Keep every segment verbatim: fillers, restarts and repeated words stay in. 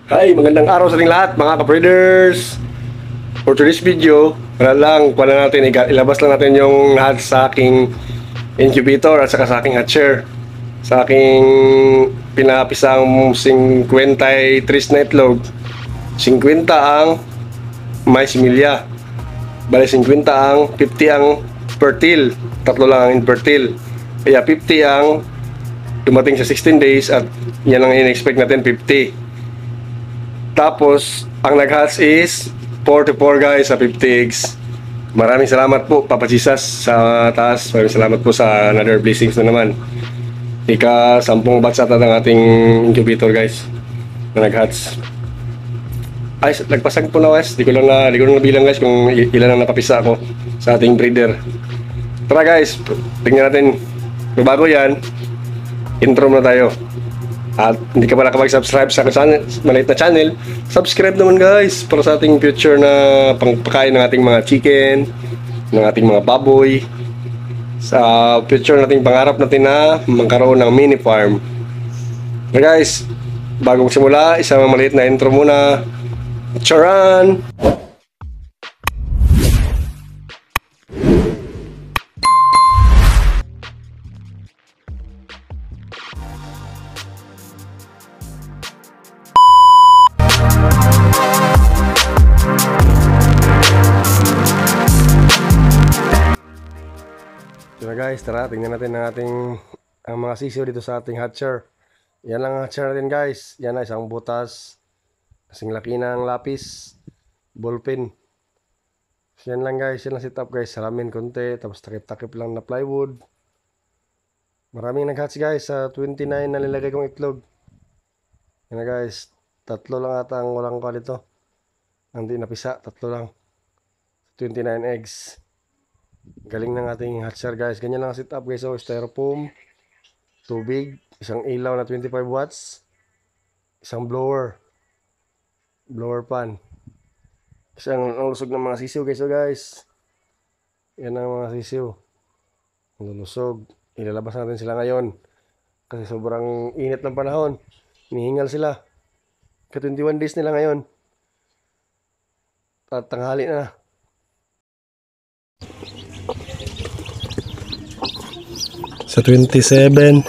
Hi, magandang araw sa ating lahat mga ka-breeders. For today's video, wala lang, kuha na natin, ilabas lang natin yung lahat sa aking incubator at saka sa aking hatcher. Sa aking pinapisang fifty-three na itlog, fifty ang may similya. Bale, fifty ang, fifty ang fertile, tatlo lang ang infertile. Kaya fifty ang dumating sa sixteen days at yan ang in-expect natin, fifty. Tapos, ang nag-hatch is forty-four guys sa fifty eggs. Maraming salamat po, Papa Jesus sa taas. Maraming salamat po sa another blessings na naman. Ika, sampung batch ata ng ating incubator guys na nag-hatch. Ay, nagpasag po na guys. Di ko lang na, di ko lang nabilang guys kung ilan ang napapisa ako sa ating breeder. Tara guys, tingnan natin. Kung bago yan, intro na tayo. At hindi ka pa nakapag-subscribe sa channel, maliit na channel, subscribe naman guys para sa ating future na pangpakain ng ating mga chicken, ng ating mga baboy, sa future nating pangarap natin na magkaroon ng mini farm. So guys, bagong simula, isang maliit na intro muna. Charan! So guys, tara, tingnan natin ang ating ang mga sisiyo dito sa ating hatcher. Yan lang ang hatcher natin guys. Yan na isang butas, kasing laki ng lapis, ballpen. So, yan lang guys, yan lang setup guys. Salamin konti, tapos takip-takip lang na plywood. Maraming nag-hatch guys sa twenty-nine na nilagay kong itlog. Yan na guys, tatlo lang ata ang walang kwa dito. Hindi napisa, tatlo lang. twenty-nine eggs. Galing ng ating hatcher guys. Ganyan lang ang setup guys. So, styrofoam, tubig, isang ilaw na twenty-five watts, isang blower, blower pan. Kasi ang, ang lusog ng mga sisiw guys. So guys, yan ang mga sisiw. Ang lusog. Ilalabas natin sila ngayon. Kasi sobrang init ng panahon. Hinihingal sila. Ka twenty-one days nila ngayon. At tanghali na. Sa twenty-seven,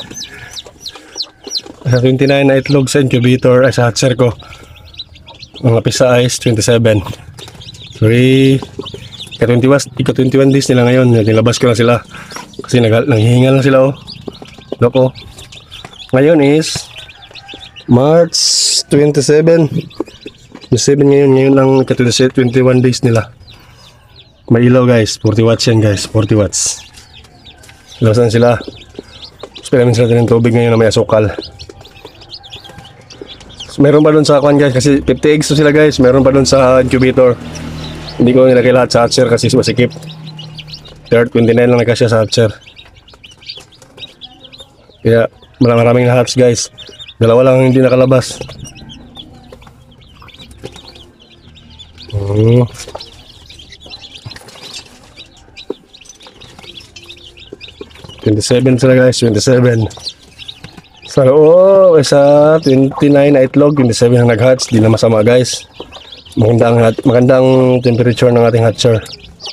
sa twenty-nine na itlog sa incubator ay sa hatcher ko, mga pisa is twenty-seven. Sorry, ika twenty-one days nila ngayon. Nilabas ko lang sila kasi nag nanghihingal lang sila. Oh, loko. Ngayon is March twenty-seven. twenty-seven ngayon. Ngayon lang ika twenty-one days nila. May ilaw guys, forty watts yan guys, forty watts. Labasan sila. Spera namin sila din ng tubig ngayon na may asukal. So, meron pa doon sa kwan guys, kasi fifty eggs to sila guys. Meron pa doon sa incubator. Hindi ko nilagay lahat sa hatcher kasi masikip. twenty-nine lang nakasya sa hatcher. Kaya maraming hatch guys. Dalawa lang hindi nakalabas. Hmm. twenty-seven sila guys, twenty-seven. So, oh, sa twenty-nine na itlog, twenty-seven ang nag-hatch. Di na masama guys. Magandang, magandang temperature ng ating hatcher.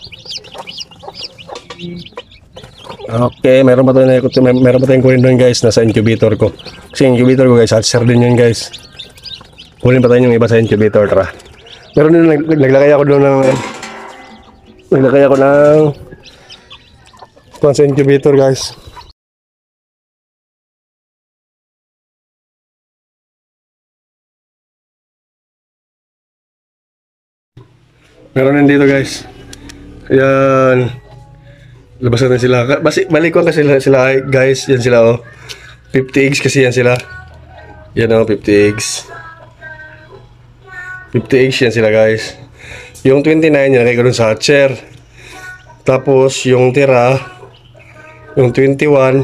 Okay, meron pa tayong, meron pa tayong kunin doon guys, nasa incubator ko. Kasi incubator ko guys, hatcher din yun guys. Kunin pa tayo yung iba sa incubator, tara. Meron din, naglagay ako doon ng, naglagay ako ng, ito sa incubator guys. Meron din dito guys. Ayan. Labas natin sila. Basi, balik ko kasi sila, sila guys. Yan sila oh. fifty eggs kasi yan sila. Yan oh, fifty eggs. fifty eggs yan sila guys. Yung twenty-nine yan nilagay ko dun sa hatcher. Tapos yung tira, yung twenty-one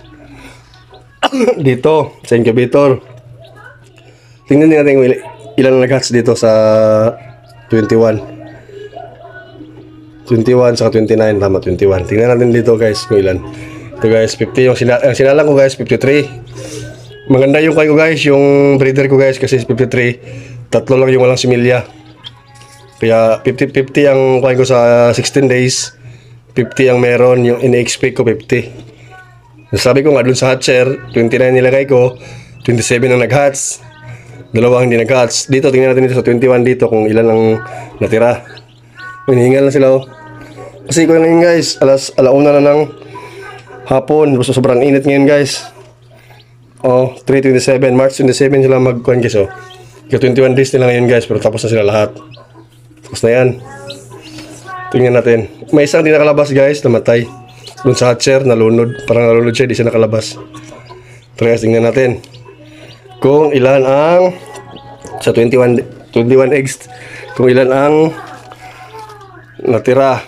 dito sa incubator. Tingnan din natin ilan nag-hatch dito sa twenty-one. twenty-one saka twenty-nine, tama, twenty-one. Tingnan natin dito guys kung ilan. Ito guys, fifty yung sina ang sinalang ko guys, fifty-three. Maganda yung kay ko guys, yung breeder ko guys kasi fifty-three. Tatlo lang yung walang similya. Kaya fifty fifty ang kuhain ko sa sixteen days. fifty ang meron, yung ina-expect ko fifty. Sabi ko nga dun sa hatcher, twenty-nine nilagay ko, twenty-seven ang nag-hatch. Dalawang hindi nag-hatch. Dito, tingnan natin dito sa twenty-one dito kung ilan ang natira. Hinihingal lang sila oh. Kasi ko ngayon guys, alas alauna na ng hapon. Basta sobrang init ngayon guys. Oh, three twenty-seven, March twenty-seven sila mag-kuhan guys oh. Kaya twenty-one days nila ngayon guys, pero tapos na sila lahat. Tapos na yan. Tingnan natin. May isang di nakalabas guys, namatay. Doon sa hatcher, nalunod. Parang nalunod siya, di siya nakalabas. Pero guys, tingnan natin. Kung ilan ang sa twenty-one, twenty-one eggs, kung ilan ang natira.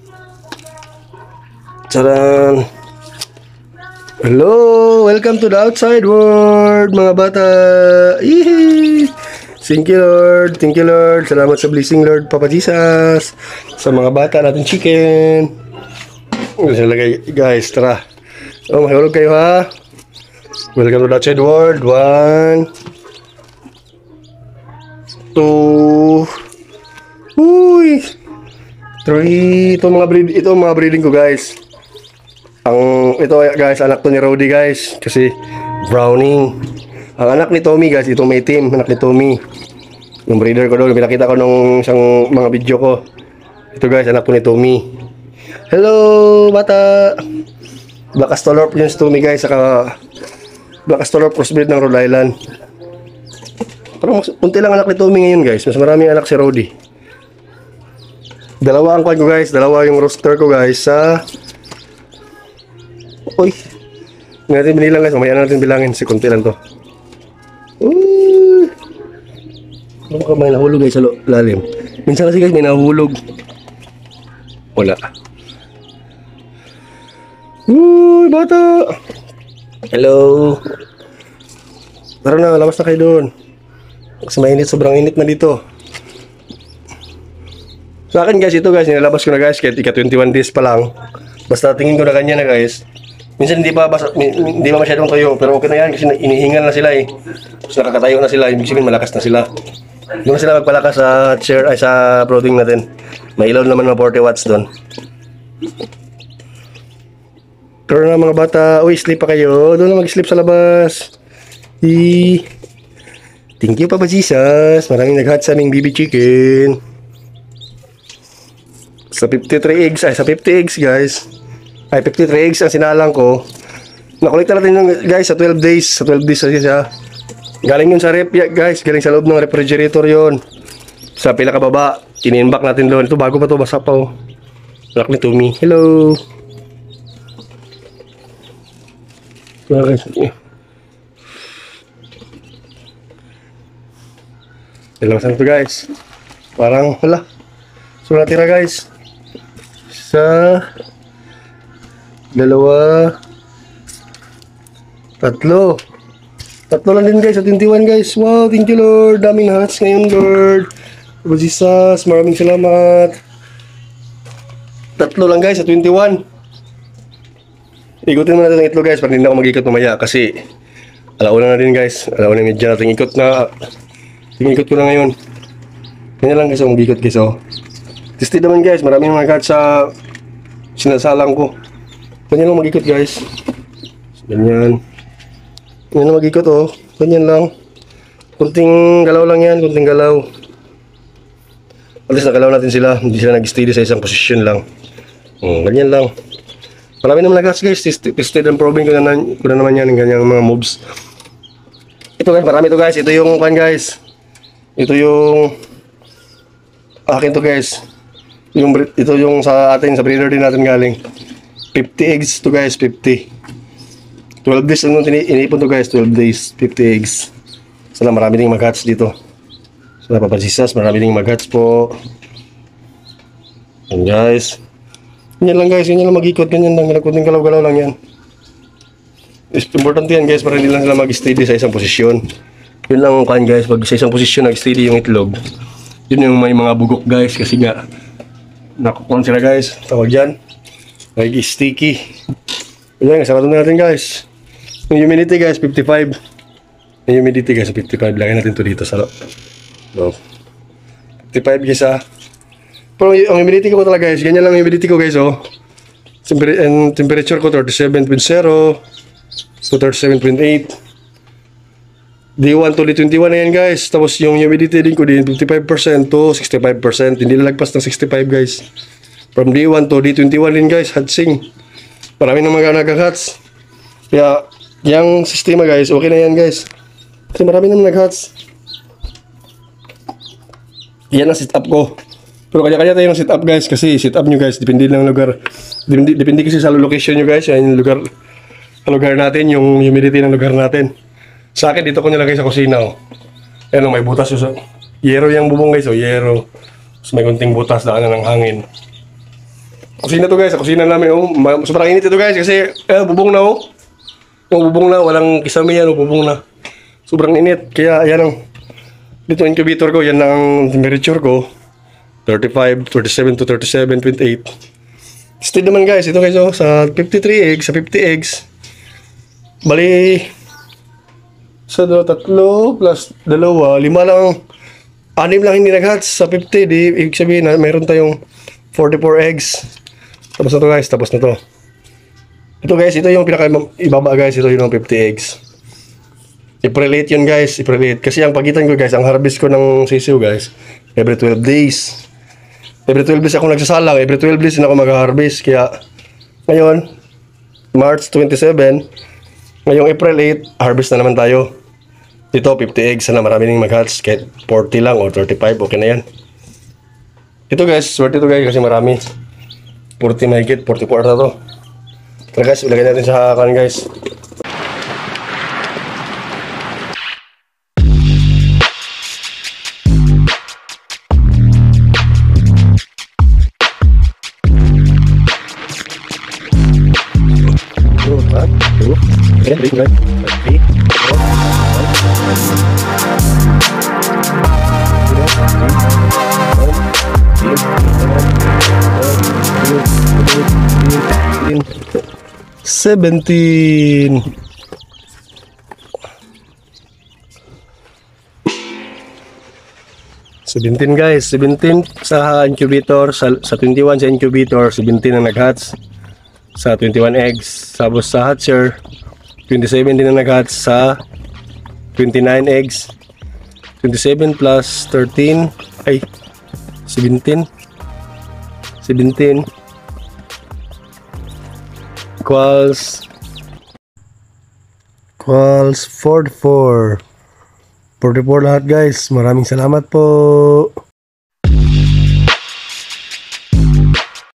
Charan! Hello! Welcome to the outside world, mga bata! Yee! Thank you, Lord. Thank you, Lord. Salamat sa blessing, Lord. Papa Jesus. Sa mga bata natin chicken. Guys, tara. Oh, mahulog kayo, ha? Welcome to the outside world. One. Two. Uy. Three. Ito mga breed, ito mga breeding ko, guys. Ang, ito, guys, anak to ni Rowdy, guys. Kasi, Browning. Ang anak ni Tommy guys, itong may team, anak ni Tommy. Yung breeder ko doon, pinakita ko nung isang mga video ko. Ito guys, anak ko ni Tommy. Hello, bata! Black Astolorp yun si Tommy guys, saka Black Astolorp crossbreed ng Rhode Island. Parang punti lang anak ni Tommy ngayon guys, mas maraming anak si Rowdy. Dalawa ang kwan ko guys, dalawa yung roster ko guys sa... Uy! Hindi natin binilang guys, mamaya natin bilangin, si kunti lang to. Uh, ano ka may nahulog guys sa lalim? Minsan kasi guys may nahulog. Wala. Uy, bata! Hello! Tara na, labas na kayo doon. Kasi mainit, sobrang init na dito. Sa akin guys, ito guys, nilalabas ko na guys, kahit ika twenty-one days pa lang. Basta tingin ko na kanya na guys. Minsan hindi pa basa, hindi pa masyadong tuyo, pero okay na yan kasi inihingal na sila eh. Tapos nakakatayo na sila, ibig sabihin malakas na sila. Doon sila magpalakas sa chair ay sa brooding natin. May ilaw naman mga forty watts doon. Pero na mga bata, uy, sleep pa kayo. Doon na mag-sleep sa labas. E Thank you Papa Jesus. Maraming nag-hatch sa aming baby chicken. Sa fifty-three eggs, ay sa fifty eggs guys. Ay, fifty-three eggs ang sinalang ko. Nakolekta natin yung guys sa twelve days. Sa twelve days kasi siya. Galing yun sa rep guys. Galing sa loob ng refrigerator yun. Sa pinakababa. Ininbak natin doon. Ito bago pa to. Basa pa oh. Anak ni Tommy. Hello. Dalawasan ito guys. Parang wala. So natira guys. Sa dalawa, tatlo. Tatlo lang din guys, sa twenty-one guys. Wow, thank you Lord. Daming hatch ngayon Lord. Lord Jesus, maraming salamat. Tatlo lang guys, sa twenty-one. Ikutin mo natin ang itlog guys, para hindi na ako mag-ikot mamaya. Kasi, alauna na din guys. Alauna na medyo natin ikot na. Tingin ikot ko na ngayon. Ganyan lang guys, ang mag-ikot guys oh. Tested naman guys, maraming mga hatch sa sinasalang ko. Ganyan lang mag-ikot guys. Ganyan. Ganyan lang mag-ikot oh. Ganyan lang. Kunting galaw lang yan. Kunting galaw. At least nagalaw natin sila. Hindi sila nag-steady sa isang posisyon lang. Hmm, ganyan lang. Marami naman nag-hatch guys. Tested and probing ko na, ko na naman yan. Yung ganyang mga moves. Ito guys. Marami ito guys. Ito yung kan guys. Ito yung akin to guys. Yung, ito yung sa atin. Sa breeder din natin galing. fifty eggs to guys, fifty. twelve days ang iniipon to guys, twelve days, fifty eggs. Sana marami ding mag-hatch dito. Sana Papa Jesus, marami ding mag-hatch po. Yan guys. Ganyan lang guys, ganyan lang mag-ikot, ganyan lang. Kunting galaw-galaw lang yan. Important yan guys, para hindi lang sila mag-steady sa isang posisyon. Yun lang ang kan guys, pag sa isang posisyon nag-steady yung itlog. Yun yung may mga bugok guys, kasi nga nakukuhan sila guys, tawag dyan. Nag-sticky. Ayan, sarado na natin guys. Yung humidity guys, fifty-five. Yung humidity guys, fifty-five. Lagyan natin to dito sa Oh. fifty-five guys ah. Pero y- ang humidity ko talaga guys, ganyan lang ang humidity ko guys oh. Temper- and temperature ko thirty-seven point zero to thirty-seven point eight. D one to D twenty-one na yan guys. Tapos yung humidity din ko din fifty-five percent to sixty-five percent. Hindi lalagpas ng sixty-five guys. From D one to D twenty-one din guys, hatsing. Marami na mga nag-hats. Kaya yung sistema guys, okay na yan guys. Kasi marami na nag-hats. Yan ang setup ko. Pero kanya-kanya tayo ng setup guys. Kasi setup nyo guys, depende lang lugar. Depende, depende kasi sa location nyo guys. Yan yung lugar, lugar natin, yung humidity ng lugar natin. Sa akin, dito ko nilagay sa kusina oh. Ayan oh, may butas yung sa... Yero yung bubong guys oh, yero. Tapos may kunting butas, daanan ng hangin. Kusina to guys, sa kusina namin oh. Sobrang init ito guys kasi eh, bubong na oh. Yung bubong na, walang kisame yan oh, bubong na. Sobrang init, kaya ayan ang... Dito incubator ko, yan ang temperature ko. thirty-five, thirty-seven to thirty-seven point eight. Steady naman guys, ito guys oh, sa fifty-three eggs, sa fifty eggs. Bali, sa do, tatlo plus dalawa, lima lang, anim lang hindi nag-hatch sa fifty, di ibig sabihin na mayroon tayong forty-four eggs. Tapos na to guys, tapos na to. Ito guys, ito yung pinaka ibaba guys, ito yung fifty eggs. April eight yun guys, April eight. Kasi ang pagitan ko guys, ang harvest ko ng sisiw guys, every twelve days. Every twelve days ako nagsasalang, every twelve days na ako mag-harvest. Kaya ngayon, March twenty-seven, ngayong April eight, harvest na naman tayo. Dito, fifty eggs na marami nang mag-hatch, kahit forty lang o thirty-five, okay na yan. Ito guys, swerte ito guys kasi marami. forty mahigit, forty-four na to. Tara guys, ilagay natin sa kanin guys. Seventeen. Seventeen guys, seventeen sa incubator, sa, sa twenty-one sa incubator, seventeen ang nag-hatch sa twenty-one eggs. Tapos sa hatcher, twenty-seven din ang nag-hatch sa twenty-nine eggs. twenty-seven plus thirteen, ay, seventeen. seventeen equals equals forty-four. forty-four lahat guys. Maraming salamat po.